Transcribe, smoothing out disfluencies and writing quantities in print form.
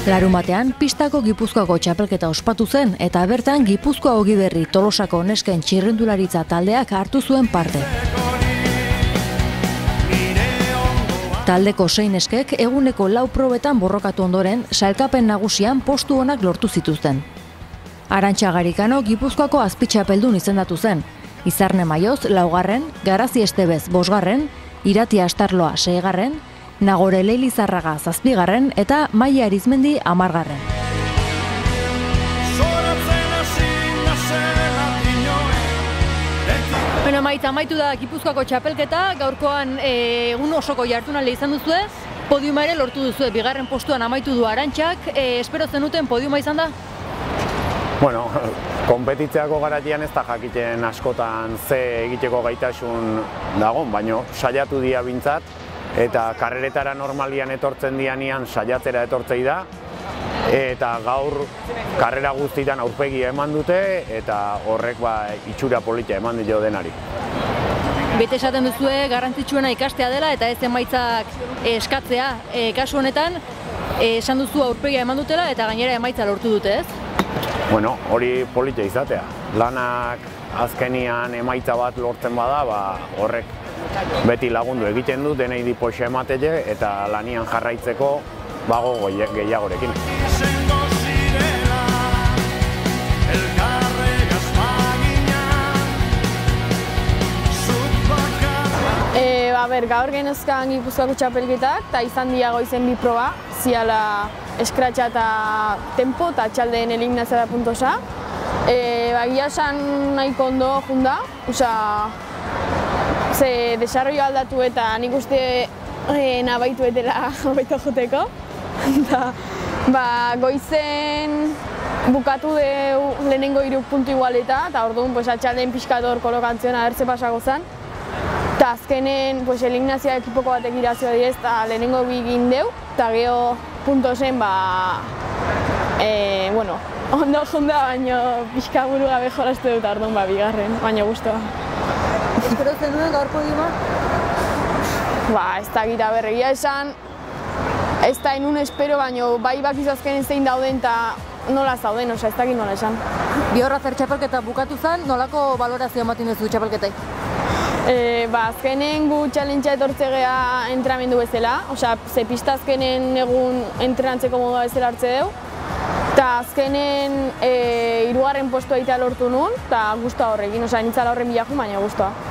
Larunbatean, pistako Gipuzkoako txapelketa ospatu zen eta bertan Gipuzkoa Ogiberri Tolosako nesken txirrindularitza taldeak hartu zuen parte. Taldeko 6 neskek eguneko 4 probetan borrokatu ondoren sailkapen nagusian postu onak lortu zituzten. Arantxa Garikano Gipuzkoako azpitxapeldun izendatu zen. Izarne Maioz 4., Garazi Estebez 5., Irati Astarloa 6., Nagore Leilizarraga 7. eta Maia Arizmendi 10. Bueno, amaitu da Gipuzkoako txapelketa, gaurkoan egun osoko jartunaldia izan duzue, podiuma ere lortu duzue, 2. postuan amaitu du Arantxak, espero zenuten podiuma izan da? Bueno, konpetitzeako garatian ez da jakiten askotan ze egiteko gaitasun dagon, baina saiatu dia bintzat, eta karreretara normalian etortzen dianean saiatzera etortzei da, eta gaur karrera guztietan aurpegia eman dute, eta horrek itxura polita eman dio denari. Bete esaten duzue garrantzitsuena ikastea dela eta ez emaitzak eskatzea. Kasu honetan, esan duzu aurpegia eman dutela eta gainera emaitza lortu dute, ez? Bueno, hori polita izatea. Lanak azkenian emaitza bat lortzen bada, horrek beti lagundu egiten du, denei dipoxe ematele eta lanian jarraitzeko bago gehiagorekin. Gaur genezkan Gipuzkoako txapelketak eta izan diago izen 2 proba, ziala eskratxa eta tempo eta txaldeen eliminazioa da puntosa. Egia esan nahiko ondo junda, ze desarrollo aldatu eta nik uste nabaitu etela hobeto joteko. Goizen bukatu du lehenengo 3 puntu igualeta eta orduan atxaldeen pixkator kolokantzioan agertze pasako zen. Eta azkenen eliminazioa ekipoko batek irazioa direz eta lehenengo 2 egin deu, eta geho puntosen ondo junda, baina pixka buru gabe jolastu dut orduan 2. baina guztua. Espero zenuen gaur podiuma? Ez da gira berregia esan, ez da enun espero, baina bai bakizu azkenen zein dauden eta nola zauden, ez dakit nola esan. Bihorra zer txapelketa bukatu zen, nolako balorazio ematen duzu txapelketai? Azkenen gu challengea etortze geha entrenamendu bezala, ze pista azkenen egun entrenatzeko modua bezala hartze deu. Eta azkenen 3. postua egitea lortu nun, eta guztua horrekin, nintzala horren bilakun, baina guztua.